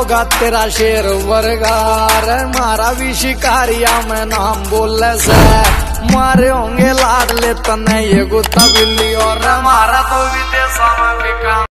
होगा तेरा शेर वर्गार, मारा भी शिकारिया में नाम बोले से, मारे होंगे लाडले तने ये गुत्ता बिल्ली और मारा तो विदेशों में भी काम।